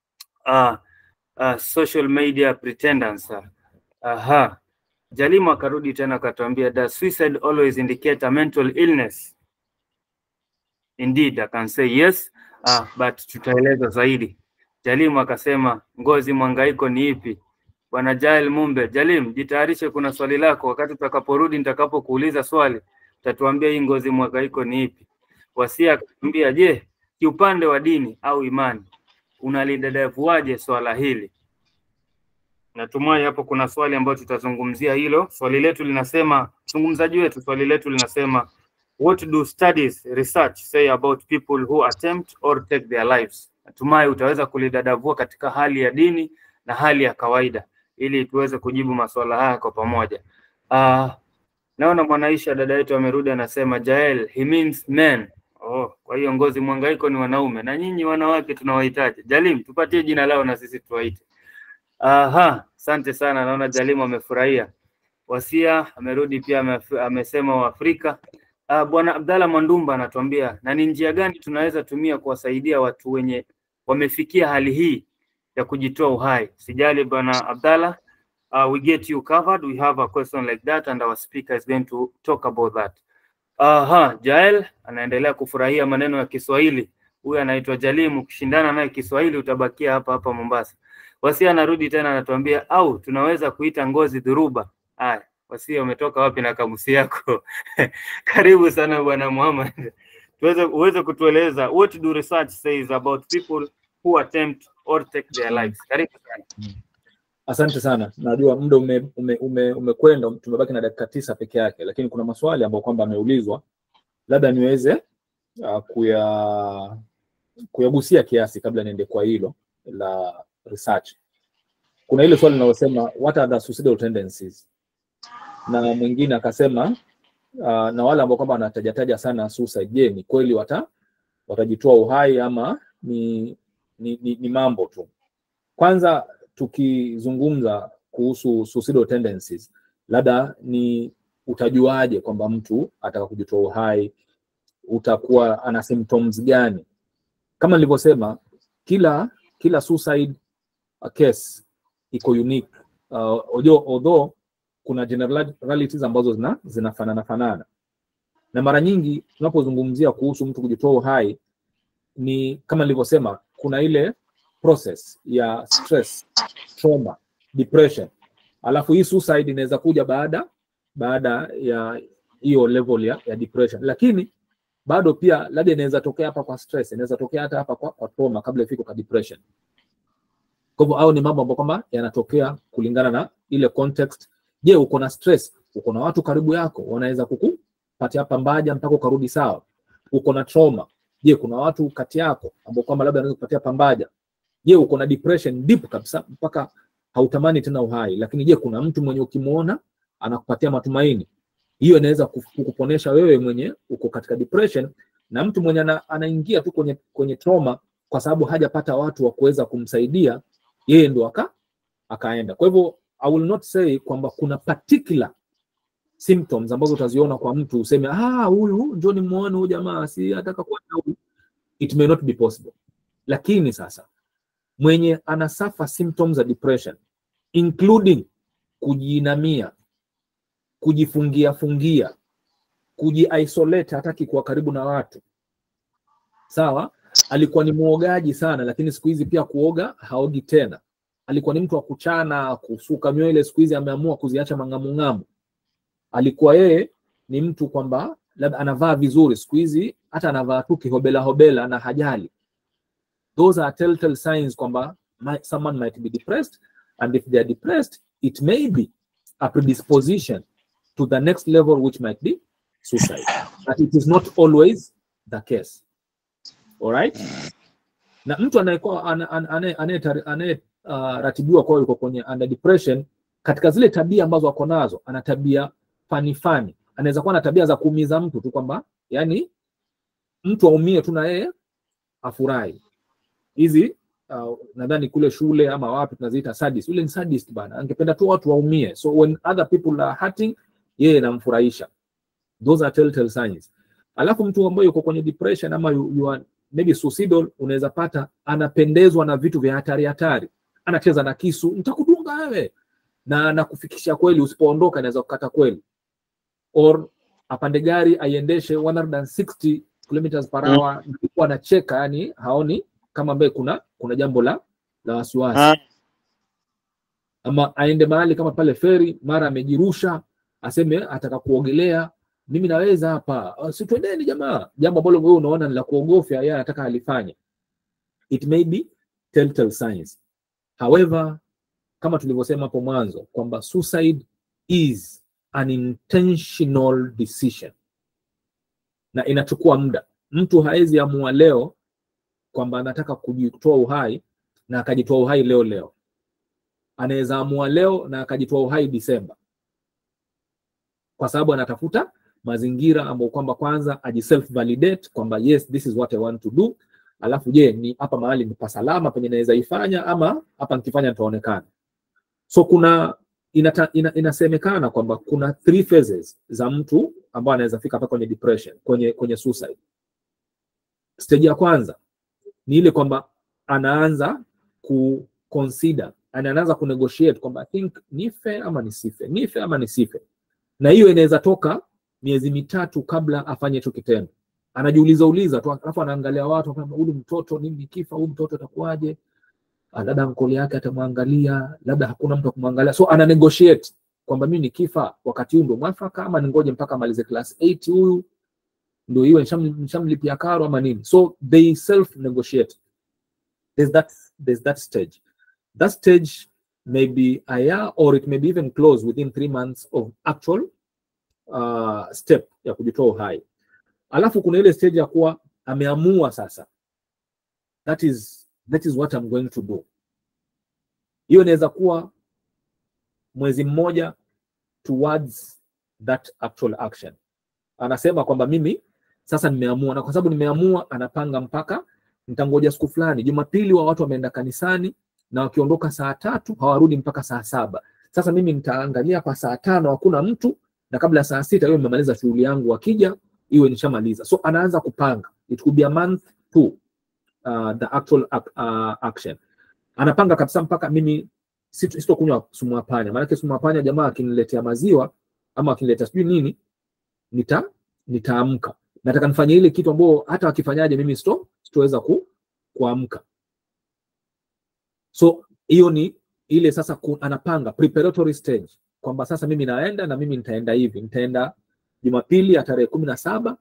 social media pretenders. Jalimu akarudi tena akatuambia, does suicide always indicate a mental illness? Indeed, I can say yes, but tutaeleza zaidi. Jalimu akasema, Ngozi Mwangaiko ni ipi? Bwana Jael Mumbe, Jalim, jitayarishe, kuna swali lako. Wakati tutakaporudi nitakapokuuliza swali, utatuambia hii Ngozi Mwangaiko ni ipi. Wasia akatuambia, je, kiupande wa dini au imani unalidadavuaje swala hili? Natumai hapo kuna swali ambalo tutazungumzia hilo. Swali letu linasema, mzungumzaji wetu, swali letu linasema, what do studies, research say about people who attempt or take their lives? Natumai utaweza kulidadavua katika hali ya dini na hali ya kawaida ili tuweze kujibu maswala haya kwa pamoja. Naona Mwanaisha dada yetu amerudi, anasema Jael, he means men. Kwa hiyo Ngozi Mwangaiko ni wanaume na nyinyi wanawake tunawahitaji. Jalim, tupatie jina lao na sisi tuwaite. Asante sana, naona Jalim amefurahia. Wasia amerudi pia, amesema Waafrika. Bwana Abdalla Mwandumba anatuambia, na ni njia gani tunaweza tumia kuwasaidia watu wenye wamefikia hali hii ya kujitoa uhai? Sijali Bwana Abdalla, we get you covered. We have a question like that and our speaker is going to talk about that. Jael anaendelea kufurahia maneno ya Kiswahili. Huyu anaitwa Jalimu, ukishindana naye Kiswahili utabakia hapa hapa Mombasa. Wasia anarudi tena anatuambia, au tunaweza kuita Ngozi dhuruba. Wasia umetoka wapi na kamusi yako? Karibu sana Bwana Muhammad. Uweze kutueleza, what do research says about people who attempt or take their lives? Karibu sana. Asante sana. Najua muda umekwenda, tumebaki na dakika 9 peke yake, lakini kuna maswali ambayo kwamba ameulizwa, labda niweze kuyagusia kiasi kabla niende kwa hilo la research. Kuna ile swali linalosema what are the suicidal tendencies, na mwingine akasema na wale ambao kwamba wanatajataja sana suicide, je, ni kweli watajitoa uhai ama ni mambo tu? Kwanza tukizungumza kuhusu suicidal tendencies, labda ni utajuaje kwamba mtu ataka kujitoa uhai, utakuwa ana symptoms gani? Kama nilivyosema, kila suicide case iko unique, although kuna generalities ambazo zinafanana. Na mara nyingi tunapozungumzia kuhusu mtu kujitoa uhai, ni kama nilivyosema, kuna ile process ya stress, trauma, depression. Alafu hii suicide inaweza kuja baada ya hiyo level ya depression. Lakini bado pia labda inaweza tokea hapa kwa stress, inaweza tokea hata hapa kwa trauma kabla ifike kwa depression. Kwa hivyo ni mambo ambayo kama yanatokea kulingana na ile context. Je, uko na stress, uko na watu karibu yako wanaweza kukupatia pambaja mpaka ukarudi sawa. Uko na trauma, je, kuna watu kati yako ambao kama labda wanaweza kupatia pambaja. Je, uko na depression deep kabisa mpaka hautamani tena uhai, lakini je, kuna mtu mwenye ukimuona anakupatia matumaini? Hiyo inaweza kukuponesha wewe mwenye uko katika depression, na mtu mwenye anaingia tu kwenye trauma kwa sababu hajapata watu wa kuweza kumsaidia, yeye ndo akaenda. Kwa hivyo I will not say kwamba kuna particular symptoms ambazo utaziona kwa mtu useme huyu njoo nimuone huyu jamaa si ataka kuenda huyu. It may not be possible. Lakini sasa mwenye anasuffer symptoms of depression including kujiinamia, kujifungia, kuji-isolate, hataki kuwa karibu na watu. Sawa? Alikuwa ni muogaji sana, lakini siku hizi pia kuoga haogi tena. Alikuwa ni mtu wa kuchana, kusuka nywele, siku hizi ameamua kuziacha mangamungamu. Alikuwa yeye ni mtu kwamba labda anavaa vizuri, siku hizi hata anavaa tu kihobela na hajali. Those are telltale signs kwamba someone might be depressed, and if they are depressed, it may be a predisposition to the next level, which might be suicide. But it is not always the case. All right? Na mtu ratibiwa kwa yuko kwenye under depression, katika zile tabia ambazo wako nazo, ana tabia fani. Anaweza kuwa na tabia za kuumiza mtu tu, kwamba yani mtu aumie tu na yeye afurahi. Hizi nadhani kule shule ama wapi tunaziita sadist. Yule ni sadist bana, angependa tu watu waumie. So when other people are hurting, yeye anamfurahisha. Those are telltale signs. Alafu mtu ambaye yuko kwenye depression ama you are maybe suicidal, unaweza pata anapendezwa na vitu vya hatari. Anacheza na kisu, nitakudunga wewe. Na nakufikisha kweli, usipoondoka naweza kukata kweli. Or apande gari aiendeshe 160 km/h, ndipo anacheka, yani haoni kama ambaye kuna jambo la wasiwasi. Ama aende mahali kama pale feri, mara amejirusha, aseme ataka kuogelea, mimi naweza hapa, si twendeni jamaa. Jambo ambalo wewe unaona ni la kuogofya, yeye anataka alifanye. It may be telltale signs. However, kama tulivyosema hapo mwanzo kwamba suicide is an intentional decision, na inachukua muda. Mtu haezi amua leo kwamba anataka kujitoa uhai na akajitoa uhai leo. Anaweza amua leo na akajitoa uhai Disemba. kwa sababu anatafuta mazingira ambayo kwamba kwanza ajiself validate kwamba yes, this is what I want to do. Alafu je, ni hapa mahali ni pasalama penye naweza ifanya, ama hapa nikifanya nitaonekana. So kuna inasemekana kwamba kuna 3 phases za mtu ambao anaweza fika hapa kwenye depression, kwenye suicide. Stage ya kwanza ni ile kwamba anaanza ku consider, anaanza ku negotiate kwamba I think nife ama nisife, nife ama nisife. Na hiyo inaweza toka miezi 3 kabla afanye hicho kitendo. Anajiuliza tu, alafu anaangalia watu kama huyu mtoto nini, nikifa huyu mtoto atakuwaje? Labda ankoli yake atamwangalia, labda hakuna mtu kumwangalia. So ana negotiate kwamba mimi nikifa wakati huu ndo mwafaka, ama ningoje mpaka malize class 8 huyu ndio hiyo nishamlipia karo ama nini. So they self negotiate. There's that stage. That stage may be a year or it may be even close within 3 months of actual step ya kujitoa uhai. Alafu kuna ile stage ya kuwa ameamua sasa, that is what I'm going to do. Hiyo inaweza kuwa mwezi mmoja towards that actual action. Anasema kwamba mimi sasa nimeamua, na kwa sababu nimeamua anapanga mpaka nitangoja siku fulani, Jumapili wa watu wameenda kanisani na wakiondoka saa 3 hawarudi mpaka saa 7. Sasa mimi nitaangalia kwa saa 5 hakuna mtu, na kabla saa 6 hiyo nimemaliza shughuli yangu, wakija iwe nishamaliza. So anaanza kupanga, it could be a month to the actual action. Anapanga kabisa mpaka mimi sitokunywa sumu ya panya. Maana sumu ya panya jamaa akiniletea maziwa ama akiniletea sijui nini, nitaamka. Nataka nifanye ile kitu ambayo hata akifanyaje mimi sitoweza kuamka. So hiyo ni ile sasa anapanga preparatory stage kwamba sasa mimi naenda na mimi nitaenda hivi, nitaenda Jumapili ya tarehe 17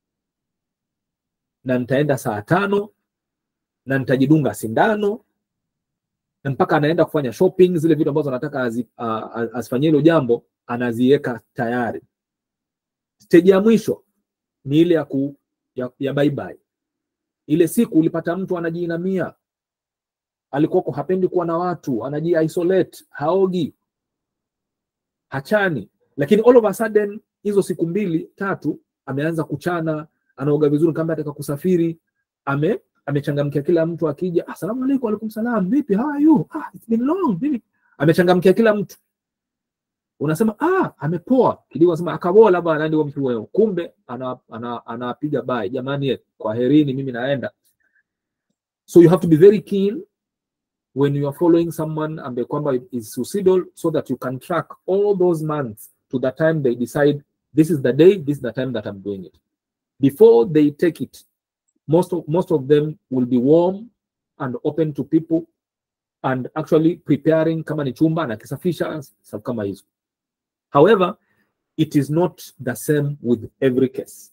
na nitaenda saa 5 na nitajidunga sindano, na mpaka anaenda kufanya shopping, zile vitu ambazo anataka asifanyie hilo jambo anaziweka tayari. Stage ya mwisho ni ile ya bye bye. Ile siku ulipata mtu anajiinamia, alikuwa hapendi kuwa na watu, anaji-isolate, haogi, hachani, lakini all of a sudden hizo siku 2-3 ameanza kuchana, anaoga vizuri kama anataka kusafiri, amechangamkia kila mtu akija, asalamu alaykum, alaykum salam, vipi, how are you, it's been long, vipi, amechangamkia kila mtu. Unasema amepoa kidogo, unasema akaboa labda anaenda kwa mtu wao, kumbe anapiga bye, jamani kwa herini mimi naenda. So you have to be very keen when you are following someone ambaye kwamba is suicidal, so that you can track all those months to the time they decide this is the day, this is the time that I'm doing it. Before they take it, most of them will be warm and open to people and actually preparing kama ni chumba na kisafisha sababu kama hizo. However, it is not the same with every case.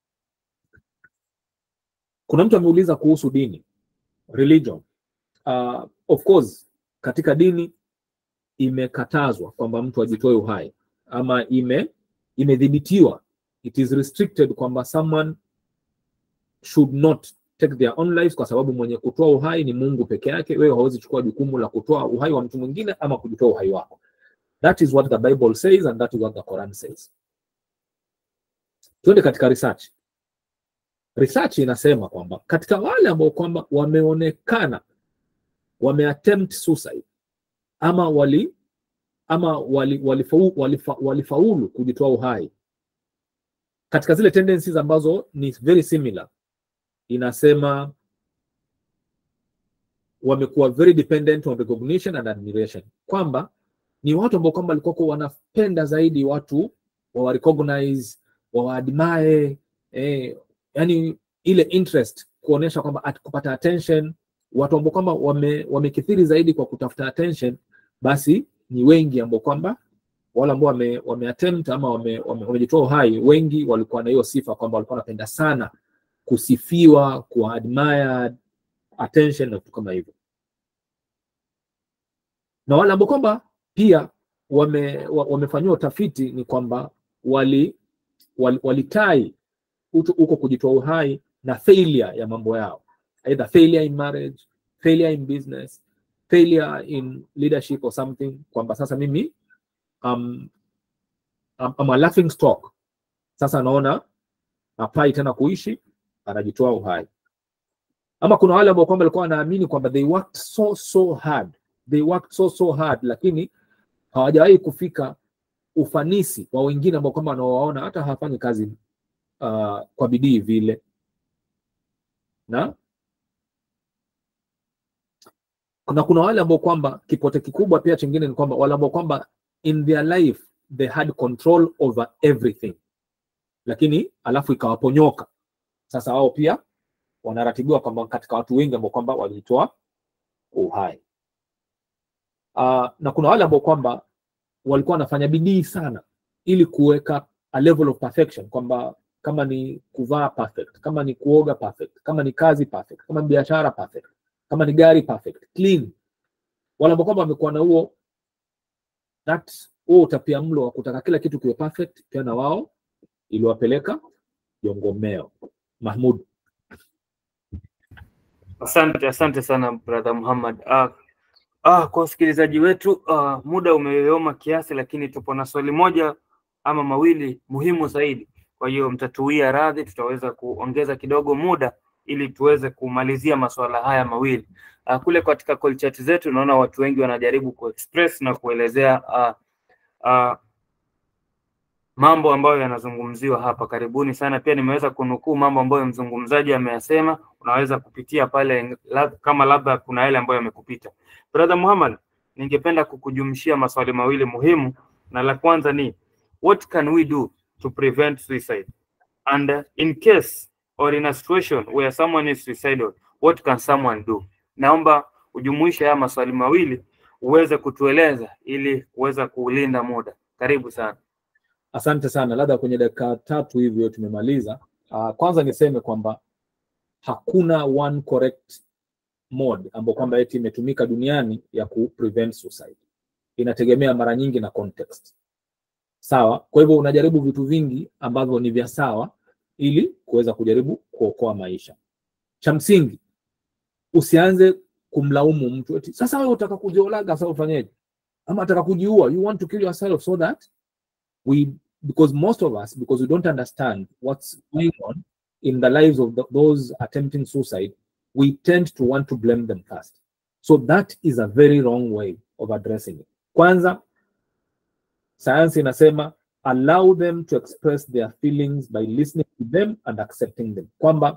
Kuna mtu ameuliza kuhusu dini, religion. Of course, katika dini imekatazwa kwamba mtu ajitoe uhai, ama imedhibitiwa, it is restricted kwamba someone should not take their own lives, kwa sababu mwenye kutoa uhai ni Mungu peke yake. Wewe hauwezi chukua jukumu la kutoa uhai wa mtu mwingine ama kujitoa uhai wako. That is what the Bible says and that is what the Quran says. Tuende katika research. Research inasema kwamba katika wale ambao kwamba wameonekana wameattempt suicide ama walifaulu kujitoa uhai, katika zile tendencies ambazo ni very similar, inasema wamekuwa very dependent on recognition and admiration, kwamba ni watu ambao kwamba walikuwa wanapenda zaidi watu wa recognize, wa admire, yani ile interest, kuonesha kwamba kupata attention. Watu ambao kwamba wamekithiri zaidi kwa kutafuta attention, basi ni wengi ambao kwamba wale ambao wameattempt ama wamejitoa uhai, wengi walikuwa na hiyo sifa kwamba walikuwa wanapenda sana kusifiwa, admired, attention na vitu kama hivyo. Na wale ambao kwamba pia wamefanywa utafiti ni kwamba walitai uko kujitoa uhai na failure ya mambo yao, either failure in marriage, failure in business, failure in leadership or something, kwamba sasa mimi ama laughing stock. Sasa anaona hapai tena kuishi, anajitoa uhai. Ama kuna wale ambao kwamba walikuwa wanaamini kwamba they worked so hard, lakini hawajawahi kufika ufanisi wa wengine ambao kwamba wanaowaona hata hawafanyi kazi kwa bidii vile. Na kuna wale ambao kwamba kipote kikubwa pia chingine ni kwamba wale ambao kwamba in their life they had control over everything, lakini alafu ikawaponyoka. Sasa wao pia wanaratibiwa kwamba katika watu wengi ambao kwamba walitoa uhai. Na kuna wale ambao kwamba walikuwa wanafanya bidii sana ili kuweka a level of perfection, kwamba kama ni kuvaa perfect, kama ni kuoga perfect, kama ni kazi perfect, kama ni biashara perfect, kama ni gari perfect, clean. Wale ambao kwamba wamekuwa na huo utapia mlo wa kutaka kila kitu kiwe perfect, pia na wao iliwapeleka jongomeo. Mahmud. Asante sana brother Muhammad. Kwa wasikilizaji wetu, muda umeyoyoma kiasi, lakini tupo na swali moja ama mawili muhimu zaidi. Kwa hiyo mtatuia radhi, tutaweza kuongeza kidogo muda ili tuweze kumalizia masuala haya mawili. Kule katika call chat zetu naona watu wengi wanajaribu kuexpress na kuelezea mambo ambayo yanazungumziwa hapa. Karibuni sana. Pia nimeweza kunukuu mambo ambayo mzungumzaji ameyasema, unaweza kupitia pale kama labda kuna yale ambayo yamekupita. Brother Muhammad, ningependa kukujumshia maswali mawili muhimu, na la kwanza ni what can we do to prevent suicide, and in case or in a situation where someone is suicidal, what can someone do? Naomba ujumuishe haya maswali mawili uweze kutueleza ili kuweza kuulinda muda. Karibu sana. Asante sana. Labda kwenye dakika 3 hivyo tumemaliza. Kwanza niseme kwamba hakuna one correct mode ambapo kwamba eti imetumika duniani ya ku prevent suicide. Inategemea mara nyingi na context. Sawa? Kwa hivyo unajaribu vitu vingi ambavyo ni vya sawa ili kuweza kujaribu kuokoa maisha. Cha msingi, usianze kumlaumu mtu eti sasa wewe unataka kujiolaga, sasa ufanyeje? Ama unataka kujiua, you want to kill yourself, so that because most of us, because we don't understand what's going on in the lives of those attempting suicide, we tend to want to blame them first. So that is a very wrong way of addressing it. Kwanza, science inasema allow them to express their feelings by listening to them and accepting them. Kwamba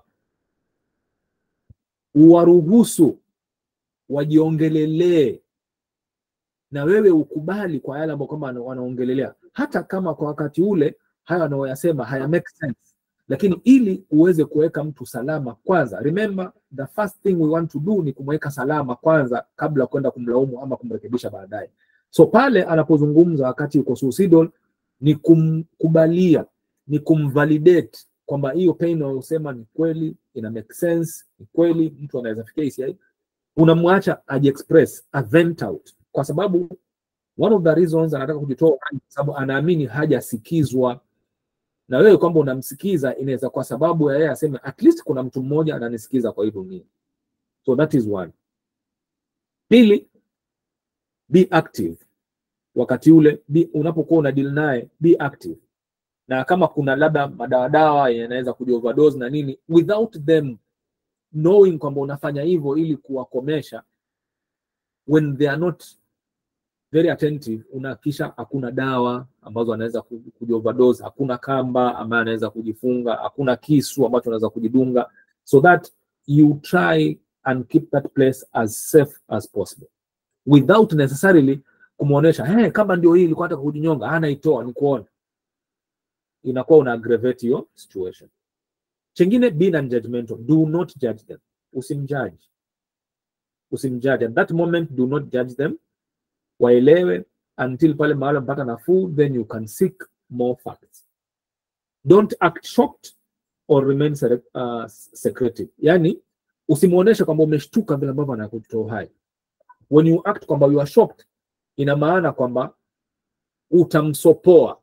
uwaruhusu wajiongelele na wewe ukubali kwa yale ambayo kama wanaongelelea, hata kama kwa wakati ule haya wanaoyasema haya make sense, lakini ili uweze kuweka mtu salama kwanza. Remember, the first thing we want to do ni kumweka salama kwanza kabla kwenda kumlaumu ama kumrekebisha baadaye. So pale anapozungumza wakati uko suicidal, ni kumkubalia, ni kumvalidate kwamba hiyo pain unayosema ni kweli, ina make sense, ni kweli mtu anaweza fikia hisia. Unamwacha ajiexpress, a vent out, kwa sababu one of the reasons anataka kujitoa kwa sababu anaamini hajasikizwa. Na wewe kwamba unamsikiza inaweza kwa sababu ya yeye aseme at least kuna mtu mmoja ananisikiza kwa hivyo mimi. So that is one. Pili, be active. Wakati ule unapokuwa una deal naye, be active. Na kama kuna labda madawa yanaweza kujioverdose na nini, without them knowing kwamba unafanya hivyo ili kuwakomesha, when they are not very attentive, unahakisha hakuna dawa ambazo anaweza kujioverdose, hakuna kamba ambayo anaweza kujifunga, hakuna kisu ambacho anaweza kujidunga, so that you try and keep that place as safe as possible without necessarily kumuonesha kama ndio hii ilikuwa nataka kujinyonga, anaitoa ni kuona. Inakuwa una aggravate your situation. Chengine, be non-judgmental. Do not judge them. Usimjudge. At that moment, do not judge them. Waelewe until pale mahali mpaka nafuu, then you can seek more facts. Don't act shocked or remain secretive. Yani, usimuoneshe kwamba umeshtuka vile ambavyo anakutoa hai. When you act kwamba you are shocked, ina maana kwamba utamsopoa.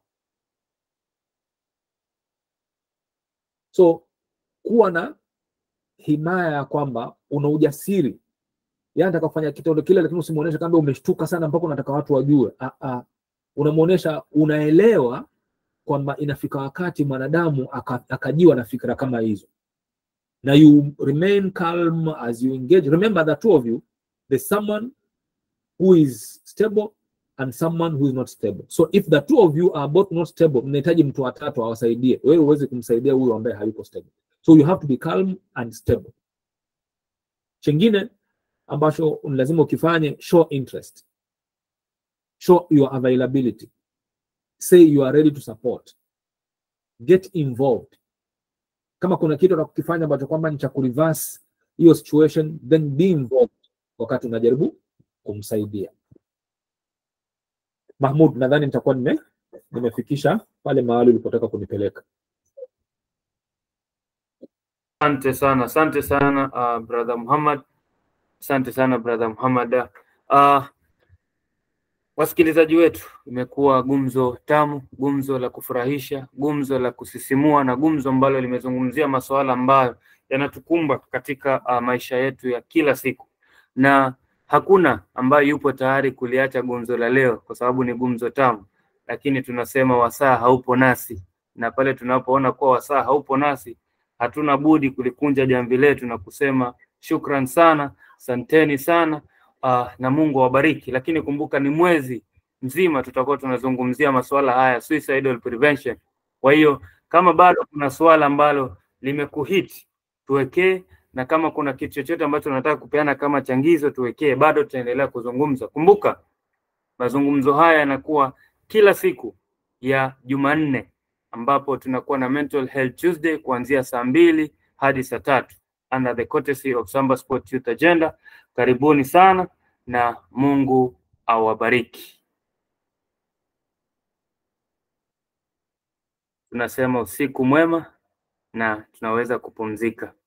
So kuwa na himaya ya kwamba una ujasiri. Yeye anataka kufanya kitendo kile, lakini usimuoneshe kama umeshtuka sana mpaka unataka watu wajue. Unamuonesha unaelewa kwamba inafika wakati mwanadamu akajiwa na fikra kama hizo, na you remain calm as you engage. Remember the two of you, there's someone who is stable and someone who is not stable. So if the two of you are both not stable, mnahitaji mtu wa tatu awasaidie. Wewe uweze kumsaidia huyo ambaye hayuko stable. So you have to be calm and stable. Chengine ambacho lazima ukifanye, show interest, show your availability, say you are ready to support, get involved. Kama kuna kitu utakufanya ambacho kwamba ni cha kureverse hiyo situation, then be involved wakati unajaribu kumsaidia. Mahmoud, nadhani nitakuwa nimefikisha pale mahali ulipotaka kunipeleka. Asante sana brother Muhammad. Asante sana brother Muhammad. Wasikilizaji wetu, imekuwa gumzo tamu, gumzo la kufurahisha, gumzo la kusisimua, na gumzo ambalo limezungumzia masuala ambayo yanatukumba katika maisha yetu ya kila siku, na hakuna ambaye yupo tayari kuliacha gumzo la leo kwa sababu ni gumzo tamu. Lakini tunasema wasaa haupo nasi, na pale tunapoona kuwa wasaa haupo nasi, hatuna budi kulikunja jamvi letu na kusema shukran sana, asanteni sana, na Mungu awabariki. Lakini kumbuka, ni mwezi mzima tutakuwa tunazungumzia masuala haya, suicidal prevention. Kwa hiyo kama bado kuna swala ambalo limekuhit, tuwekee, na kama kuna kitu chochote ambacho tunataka kupeana kama changizo, tuwekee. Bado tutaendelea kuzungumza. Kumbuka, mazungumzo haya yanakuwa kila siku ya Jumanne, ambapo tunakuwa na Mental Health Tuesday kuanzia saa 2 hadi saa 3 under the courtesy of Samba Sport Youth Agenda. Karibuni sana na Mungu awabariki. Tunasema usiku mwema na tunaweza kupumzika.